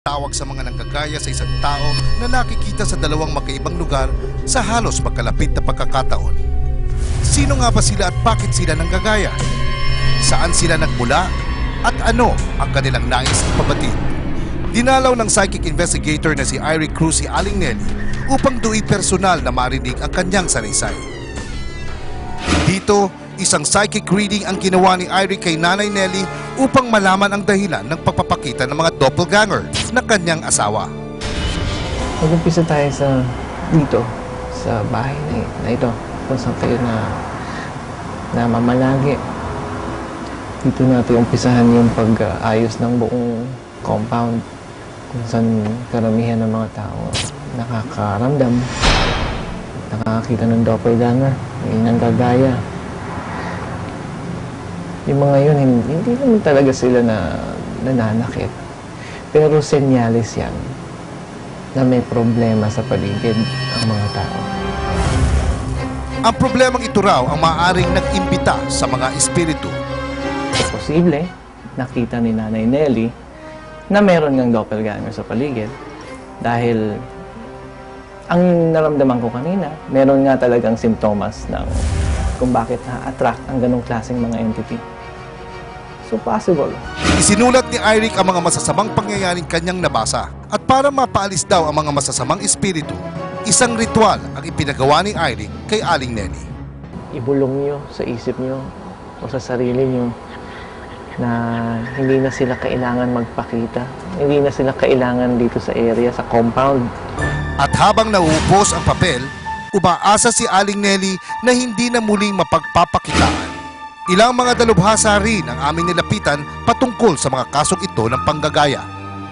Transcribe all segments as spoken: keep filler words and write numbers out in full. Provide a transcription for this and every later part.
Tawag sa mga nanggagaya sa isang tao na nakikita sa dalawang magkaibang lugar sa halos magkalapit na pagkakataon. Sino nga ba sila at bakit sila nanggagaya? Saan sila nagmula? At ano ang kanilang nais ipabatid? Dinalaw ng psychic investigator na si Eric Cruz si Aling Nelly upang do'y personal na marinig ang kanyang sanaysay. Dito, isang psychic reading ang ginawa ni Eric kay Nanay Nelly upang malaman ang dahilan ng pagpapakita ng mga doppelganger ng kanyang asawa. Mag-umpisa tayo sa dito, sa bahay na, na ito, kung saan kayo na namamalagi. Dito natin umpisahan yung pag-ayos ng buong compound, kung saan karamihan ng mga tao nakakaramdam, nakakakita ng doppelganger, may nanggagaya. Yung mga yun, hindi, hindi naman talaga sila na nananakit. Pero senyales yan na may problema sa paligid ang mga tao. Ang problemang ito raw ang maaaring nag-imbita sa mga espiritu. Posible, nakita ni Nanay Nelly na meron ngang doppelganger sa paligid dahil ang naramdaman ko kanina, meron nga talagang simptomas ng kung bakit na-attract ang ganong klaseng mga entity. So possible. Isinulat ni Eric ang mga masasamang pangyayaring kanyang nabasa. At para mapaalis daw ang mga masasamang espiritu, isang ritual ang ipinagawa ni Eric kay Aling Nelly. Ibulong nyo sa isip nyo o sa sarili nyo na hindi na sila kailangan magpakita. Hindi na sila kailangan dito sa area, sa compound. At habang nauubos ang papel, umaasa si Aling Nelly na hindi na muling mapagpapakitaan. Ilang mga dalubhasa rin ang aming nilapitan patungkol sa mga kasong ito ng panggagaya.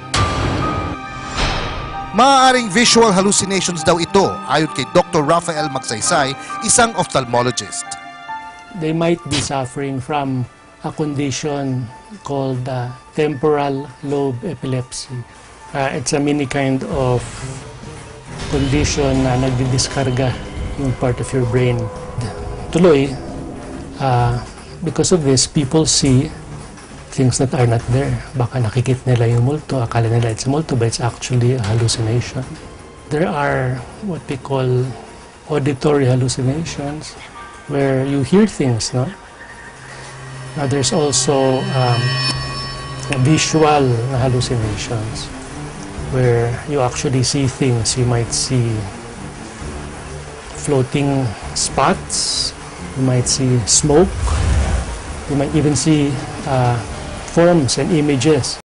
Maaaring visual hallucinations daw ito ayon kay Doctor Rafael Magsaysay, isang ophthalmologist. They might be suffering from a condition called uh, temporal lobe epilepsy. Uh, it's a mini kind of condition na nagdidiskarga yung part of your brain. Tuloy, uh, because of this, people see things that are not there. Baka nakikita nila yung multo, akala nila it's a multo, but it's actually a hallucination. There are what we call auditory hallucinations, where you hear things, no? Now, there's also um, visual hallucinations, where you actually see things. You might see floating spots, you might see smoke, you might even see uh, forms and images.